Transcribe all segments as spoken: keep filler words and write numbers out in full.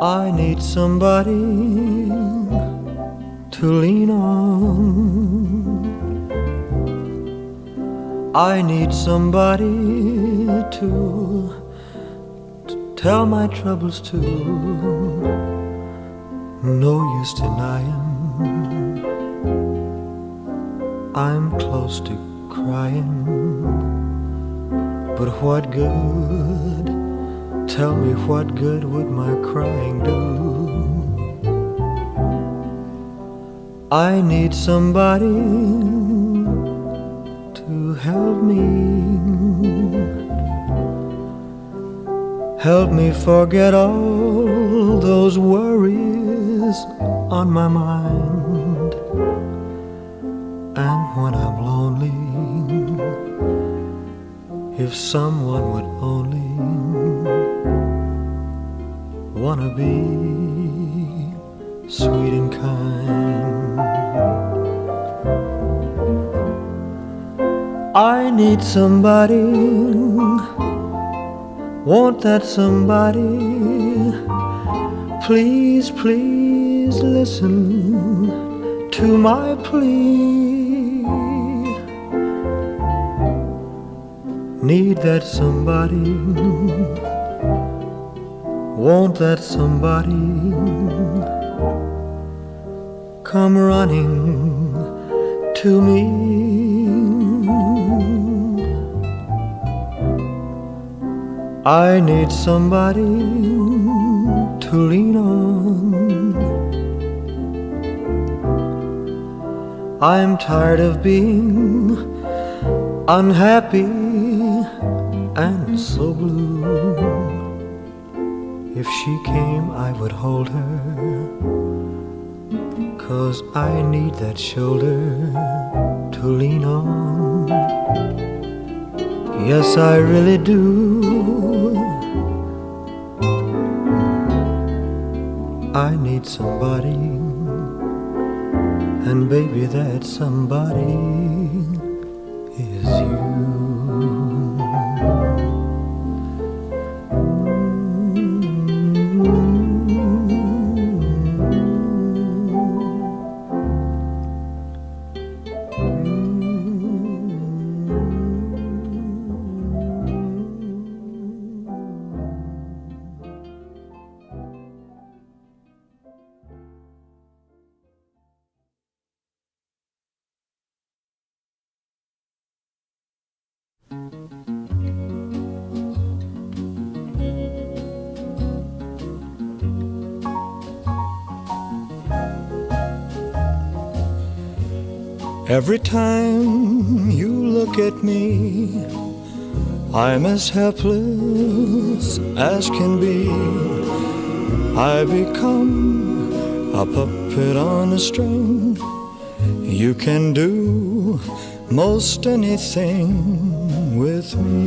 I need somebody to lean on. I need somebody to, to tell my troubles to. No use denying, I'm close to crying. But what good? Tell me what good would my crying do? I need somebody to help me, help me forget all those worries on my mind. And when I'm lonely, if someone would only wanna be sweet and kind. I need somebody, want that somebody. Please, please listen to my plea. Need that somebody, want that somebody. Come running to me. I need somebody to lean on. I'm tired of being unhappy and so blue. If she came, I would hold her, 'cause I need that shoulder to lean on. Yes, I really do. I need somebody, and baby, that somebody is you. Every time you look at me, I'm as helpless as can be. I become a puppet on a string. You can do most anything with me.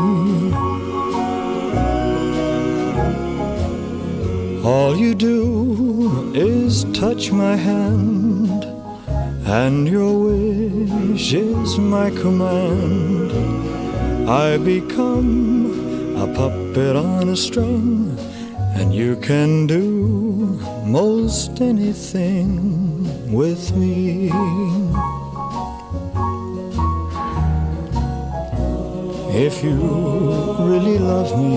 All you do is touch my hand, and your wish is my command. I become a puppet on a string, and you can do most anything with me. If you really love me,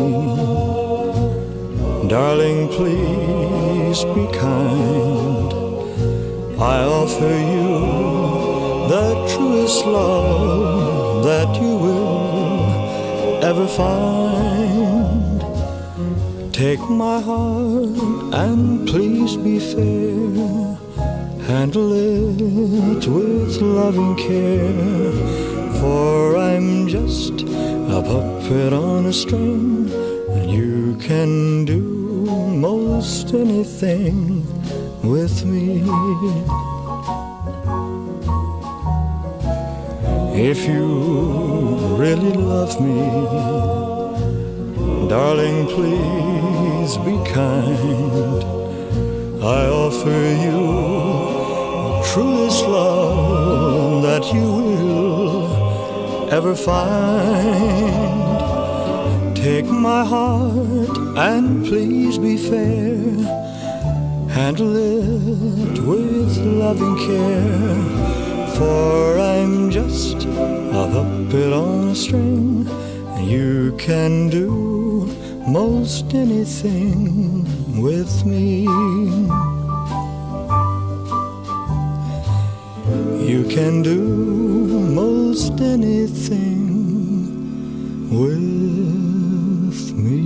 darling, please be kind. I offer you the truest love that you will ever find. Take my heart and please be fair. Handle it with loving care. For I'm just a puppet on a string, and you can do most anything with me. If you really love me, darling, please be kind. I offer you truest love that you will ever find. Take my heart and please be fair. Handle it with loving care. For I'm just a puppet on a string, and you can do most anything with me. You can do most anything with me.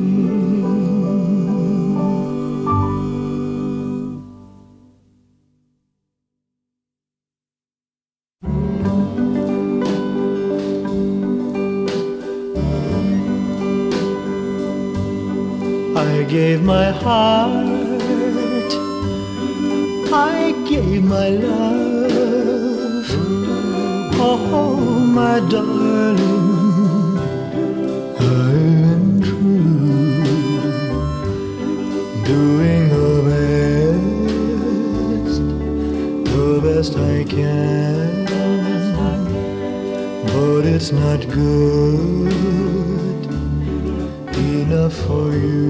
I gave my heart, I gave my love, oh my darling, I am true, doing the best, the best I can, but it's not good enough for you.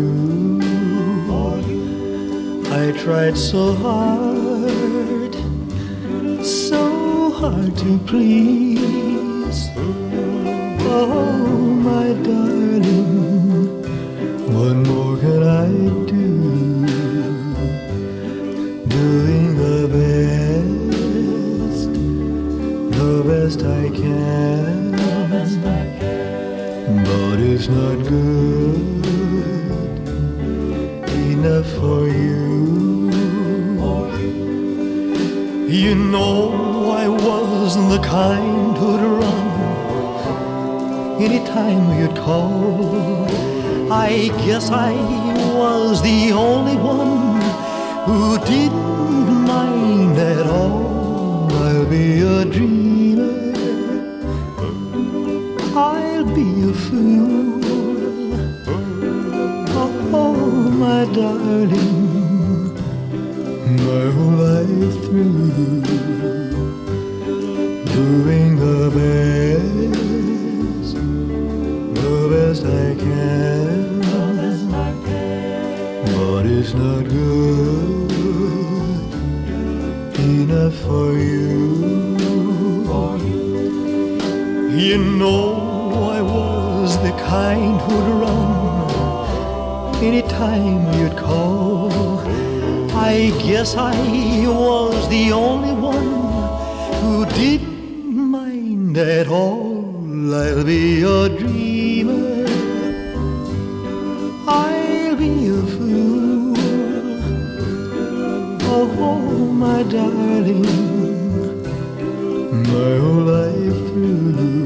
I tried so hard, so hard to please. Oh, my darling, what more can I do? Doing the best, the best I can, but it's not good enough for you. You know I wasn't the kind who'd run anytime you'd call. I guess I was the only one who didn't mind at all. I'll be a dreamer, I'll be a fool, oh, my darling, my whole life through, doing the best, the best I can, but it's not good enough for you. You know I was the kind who'd run anytime you'd call. I guess I was the only one who didn't mind at all. I'll be a dreamer, I'll be a fool, oh, my darling, my whole life through,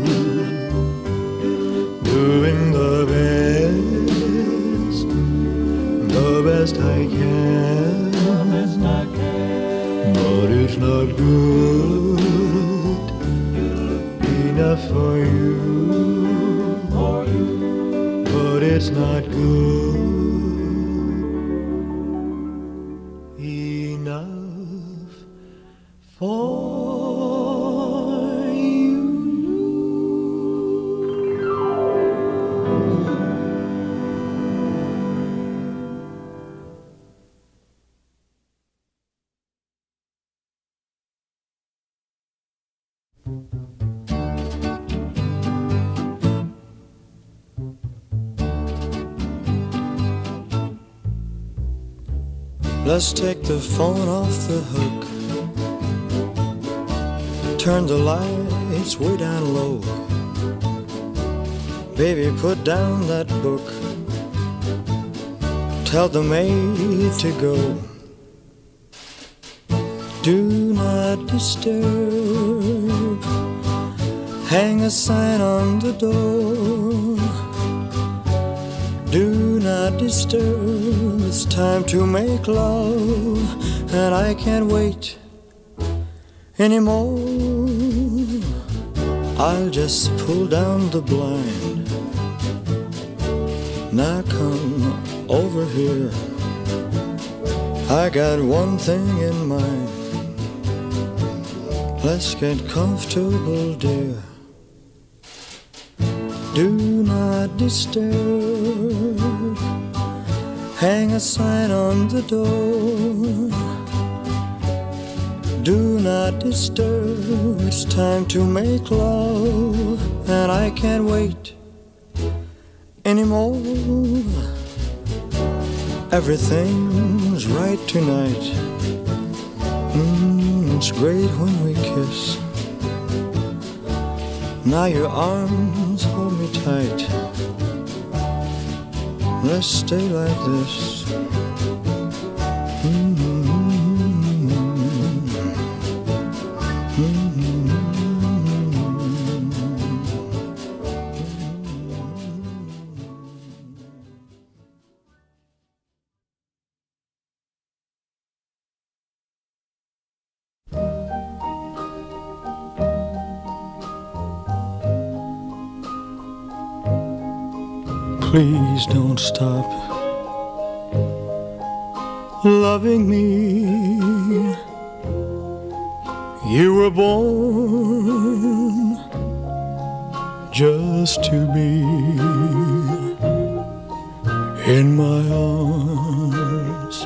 doing the best, the best I can, but it's not good enough for you, but it's not good enough for you. Let's take the phone off the hook, turn the lights way down low. Baby, put down that book, tell the maid to go. Do not disturb, hang a sign on the door. Do not disturb, it's time to make love, and I can't wait anymore. I'll just pull down the blind. Now come over here, I got one thing in mind. Let's get comfortable, dear. Do not disturb. Hang a sign on the door. Do not disturb. It's time to make love, and I can't wait anymore. Everything's right tonight. Mm, it's great when we kiss. Now your arms hold me tight. Let's stay like this. Mm-hmm. Mm-hmm. Please don't stop loving me. You were born just to be in my arms,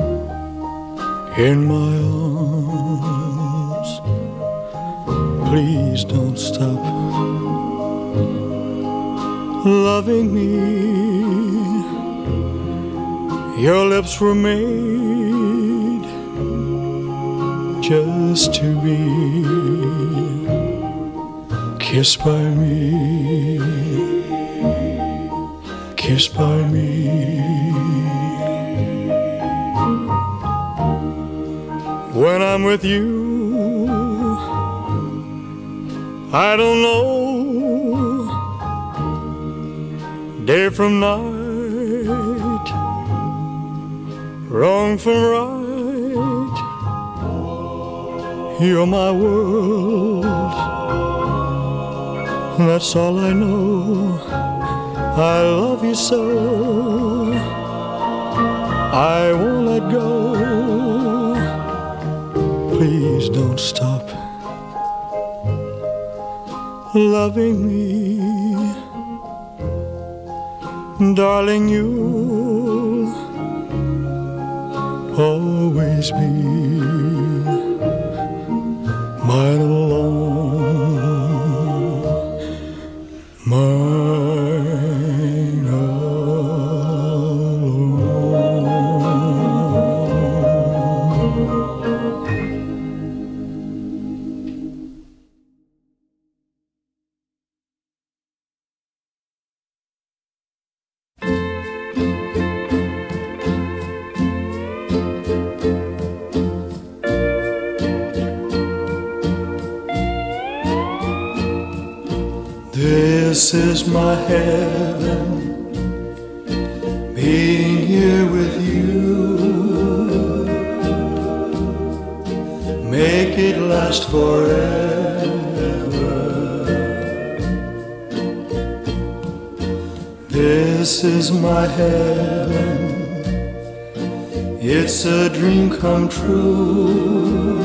in my arms. Please don't stop loving me. Your lips were made just to be kissed by me, kissed by me. When I'm with you, I don't know day from night, wrong from right. You're my world, that's all I know. I love you so, I won't let go. Please don't stop loving me. Darling, you'll always be mine alone, mine alone. This is my heaven, being here with you. Make it last forever. This is my heaven, it's a dream come true.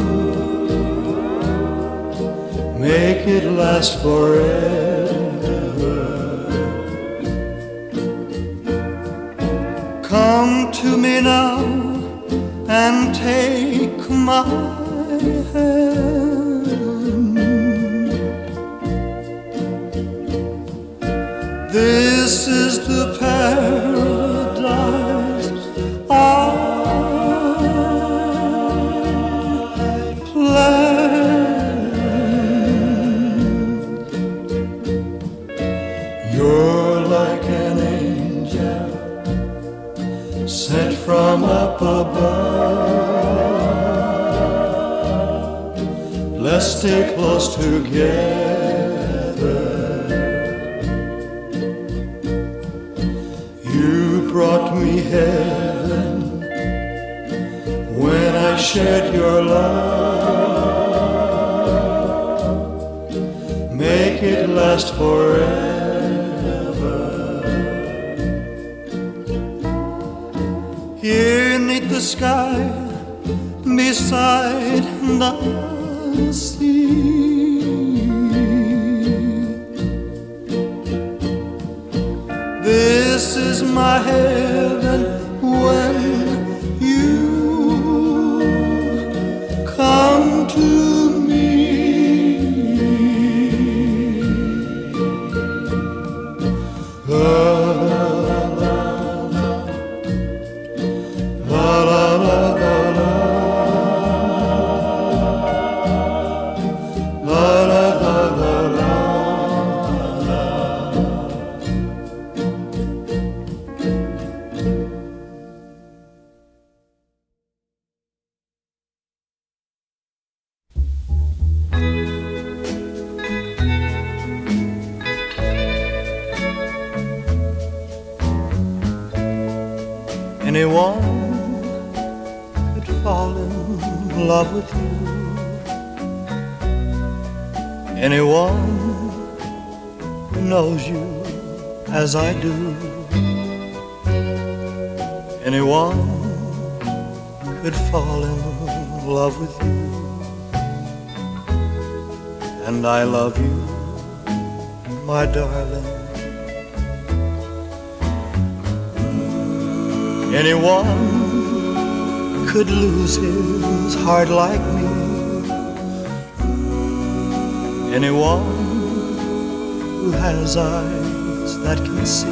Make it last forever. Come to me now and take my hand. This is the paradise I planned. You're like an angel sent from up above. Let's stay close together. You brought me heaven when I shared your love. Make it last forever. Here 'neath the sky, beside the sea, is my heaven when you come to me. La, la, la, la, la, la. Anyone could fall in love with you. Anyone who knows you as I do. Anyone could fall in love with you. And I love you, my darling. Anyone could lose his heart like me. Anyone who has eyes that can see.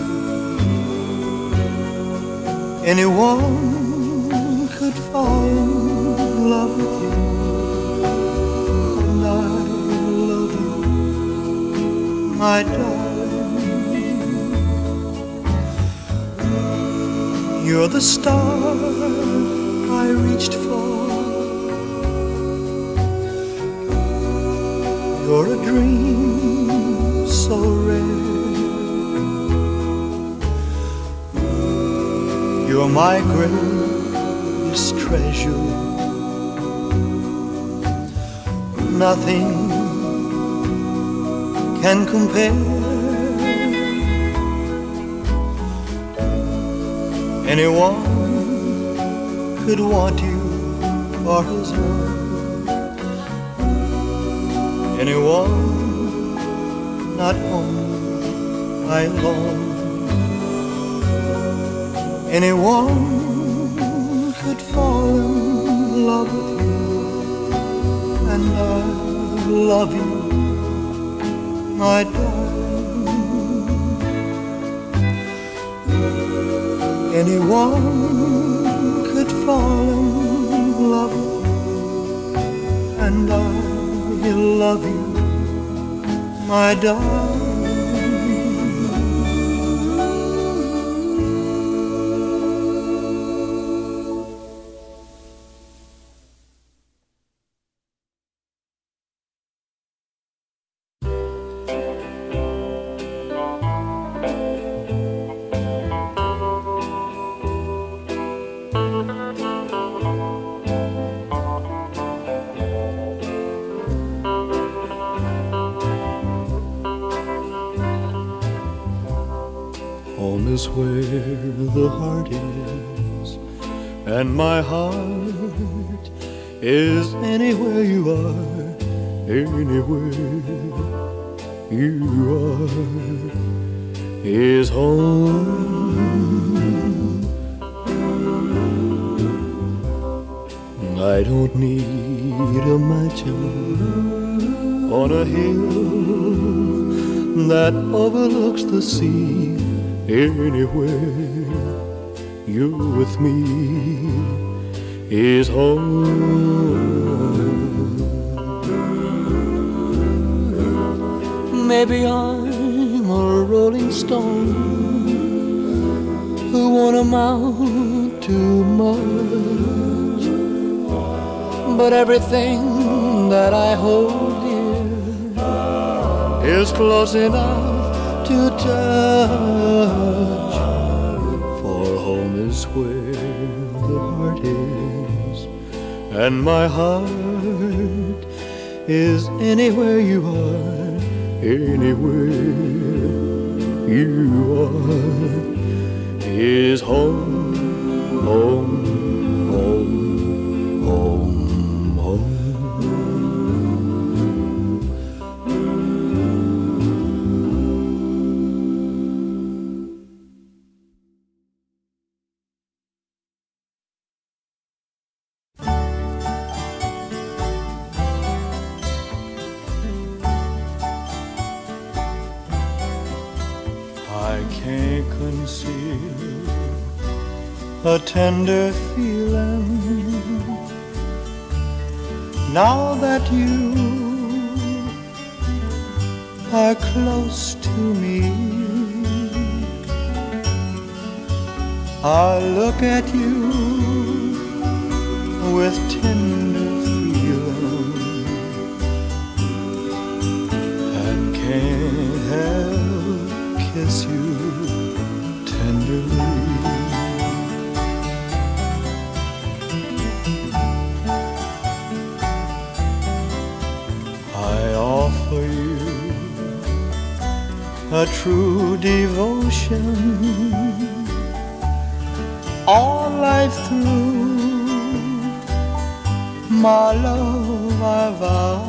Anyone could fall in love with you. And I love you, my darling. You're the star I reached for. You're a dream so rare. You're my greatest treasure. Nothing can compare. Anyone could want you for his own. Anyone, not only I alone. Anyone could fall in love with you. And I love you, my darling. Anyone could fall in love with you. And I love you, my darling. Home is where the heart is, and my heart is anywhere you are, anywhere you are is home. I don't need a mansion on a hill that overlooks the sea. Anywhere you're with me is home. Maybe I'm a rolling stone who won't amount to much, but everything that I hold dear is close enough to touch. For home is where the heart is, and my heart is anywhere you are, anywhere you are is home, home, home, home, home. conceal a tender feeling. Now that you are close to me, I look at you with tender feeling and can't help kiss you tenderly. I offer you a true devotion all life through. My love I vow,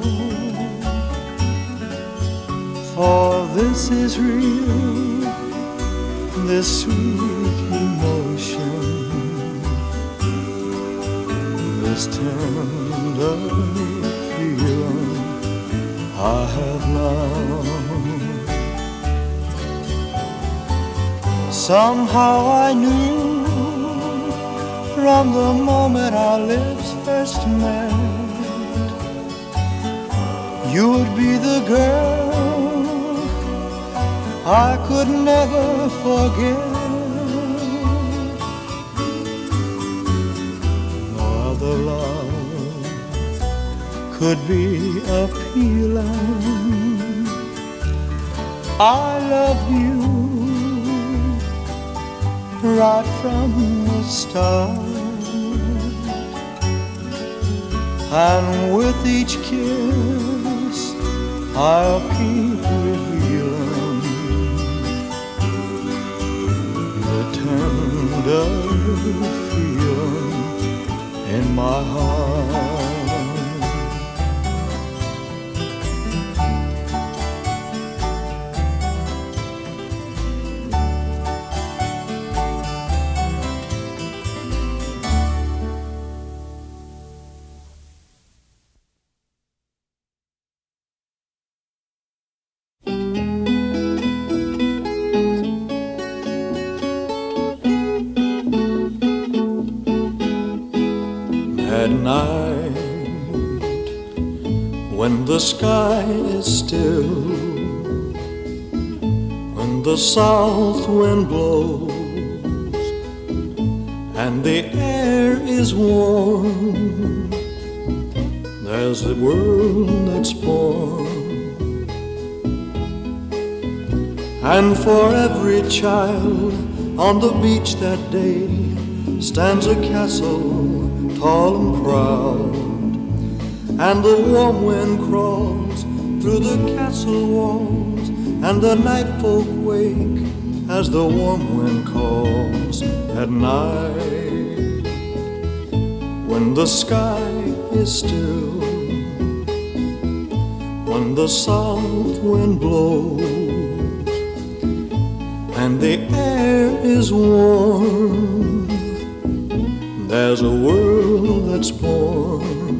for this is real, this sweet emotion, this tender feeling I have now. Somehow I knew from the moment our lips first met, you would be the girl I could never forget. No other love could be appealing. I love you right from the start, and with each kiss I'll keep revealing the tender feeling in my heart. At night, when the sky is still, when the south wind blows and the air is warm, there's a world that's born. And for every child on the beach that day stands a castle tall and proud, and the warm wind crawls through the castle walls, and the night folk wake as the warm wind calls. At night, when the sky is still, when the south wind blows and the air is warm, there's a world that's born.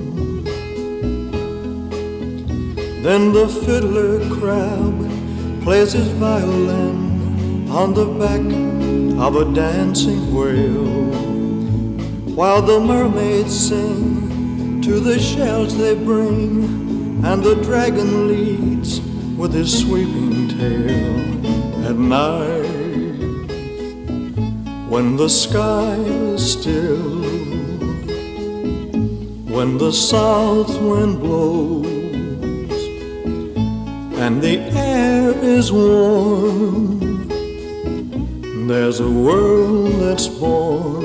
Then the fiddler crab plays his violin on the back of a dancing whale, while the mermaids sing to the shells they bring, and the dragon leads with his sweeping tail. At night, when the sky is still, when the south wind blows and the air is warm, there's a world that's born.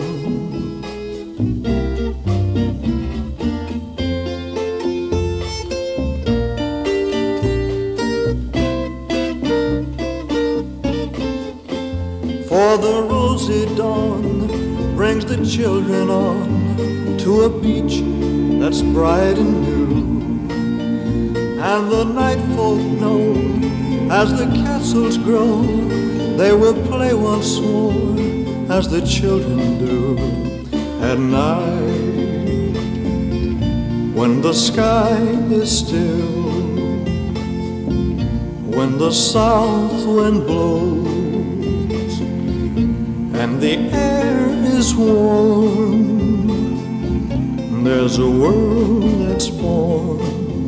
For the rosy dawn brings the children on to a beach that's bright and new, and the night folk know as the castles grow, they will play once more as the children do. At night, when the sky is still, when the south wind blows and the air is warm, there's a world that's born,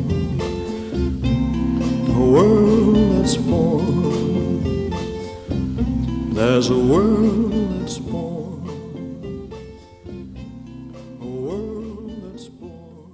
a world that's born, there's a world that's born, a world that's born.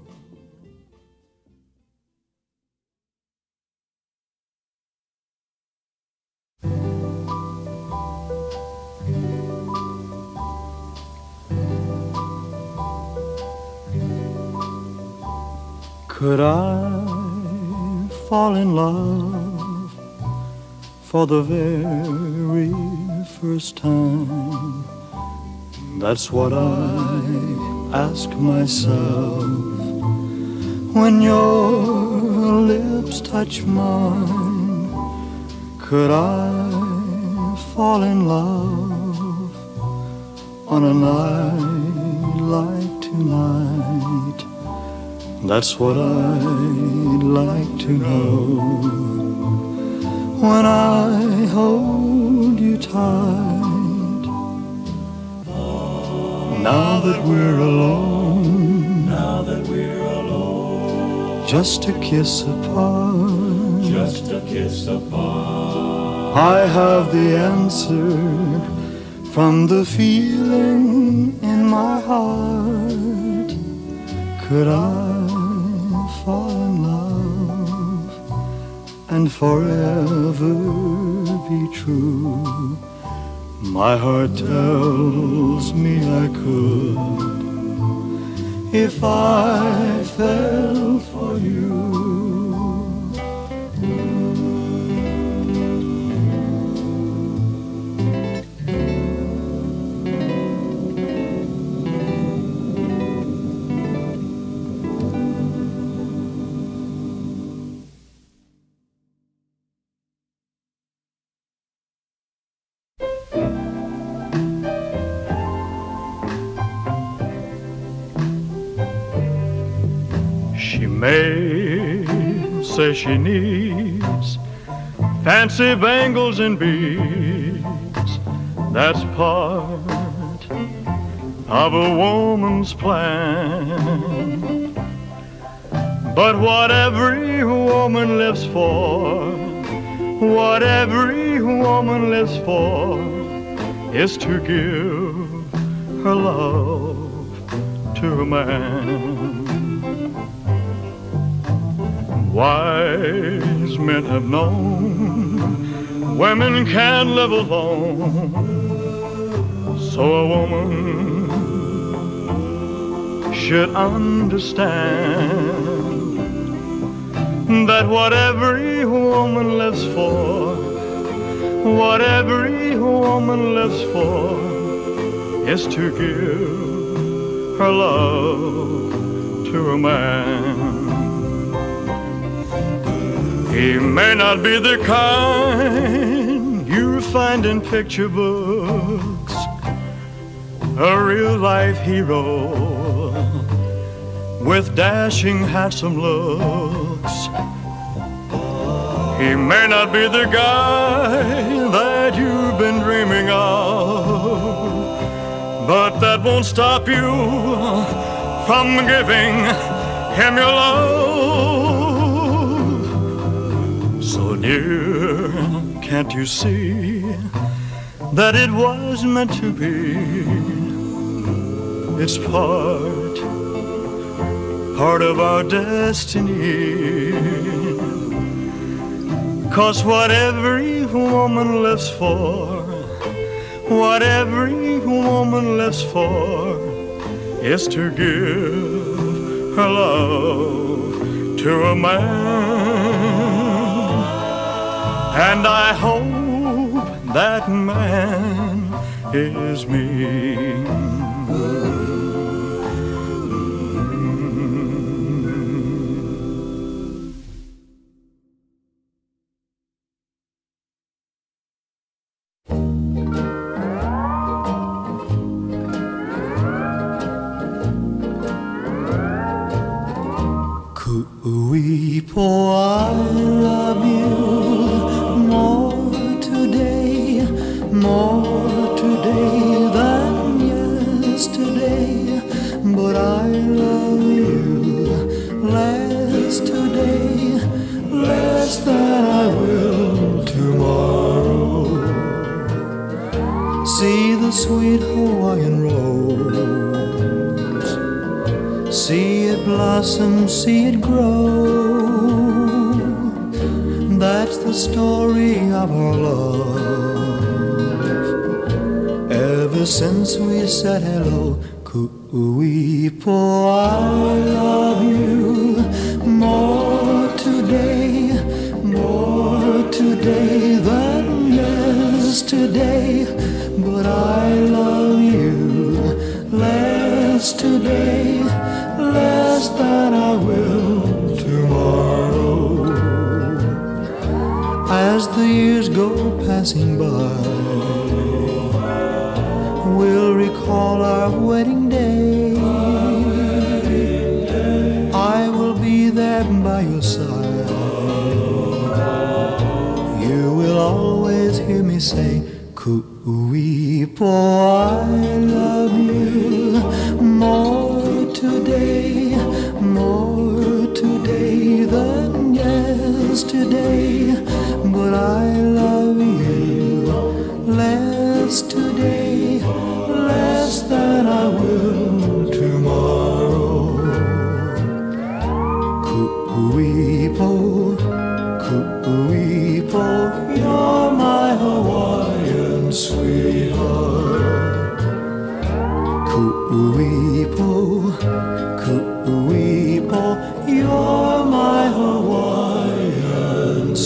Could I fall in love for the very first time? That's what I ask myself when your lips touch mine. Could I fall in love on a night like tonight? That's what I'd like to know when I hold you tight. Now that we're alone, now that we're alone, just a kiss apart, just a kiss apart, I have the answer from the feeling in my heart. Could I fall in love and forever be true? My heart tells me I could if I fell for you. She may say she needs fancy bangles and beads. That's part of a woman's plan. But what every woman lives for, what every woman lives for, is to give her love to a man. Wise men have known women can't live alone, so a woman should understand that what every woman lives for, what every woman lives for, is to give her love to a man. He may not be the kind you find in picture books, a real-life hero with dashing, handsome looks. He may not be the guy that you've been dreaming of, but that won't stop you from giving him your love. So dear, can't you see that it was meant to be? It's part, part of our destiny. 'Cause what every woman lives for, what every woman lives for, is to give her love to a man. And I hope that man is me. Oh, I love you more today, more today sweet Hawaiian rose. See it blossom, see it grow. That's the story of our love. Ever since we said hello, Kuipo, I love you more today, more today than yesterday. But I love you less today, less than I will tomorrow. As the years go passing by, we'll recall our wedding day. I will be there by your side. You will always hear me say, Kuipo, I love you more today, more today than yesterday. But I love you less today, less than I will tomorrow. Kuipo, Kuipo, you're my Hawaiian sweetheart. Kuipo, Kuipo, you're my Hawaiian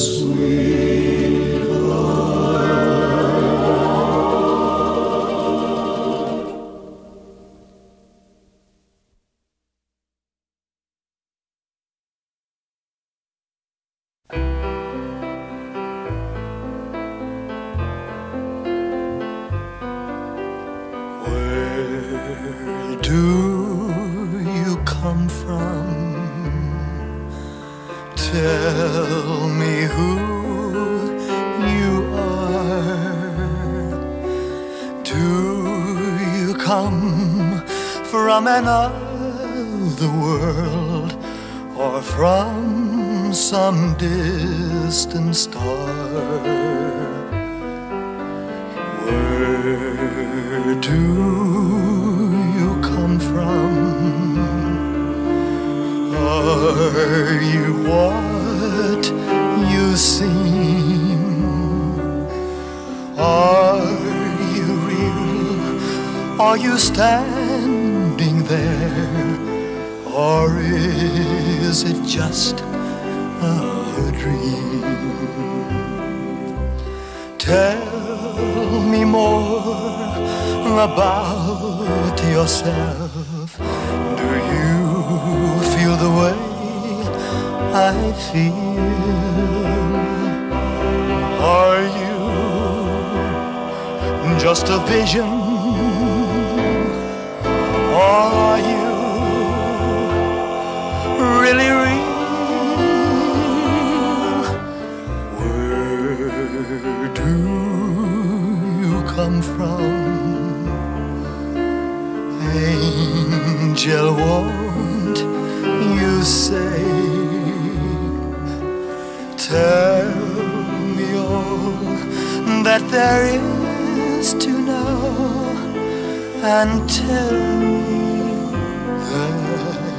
do you come from? Tell me who you are. Do you come from another world, or from some distant star? Where do you come from? Are you what you seem? Are you real? Are you standing there? Or is it just a dream? Tell me more about yourself. Do you feel the way I feel? Are you just a vision? Or are you really real? Where do you come from? Angel, won't you say? Tell me all that there is to know, and tell me that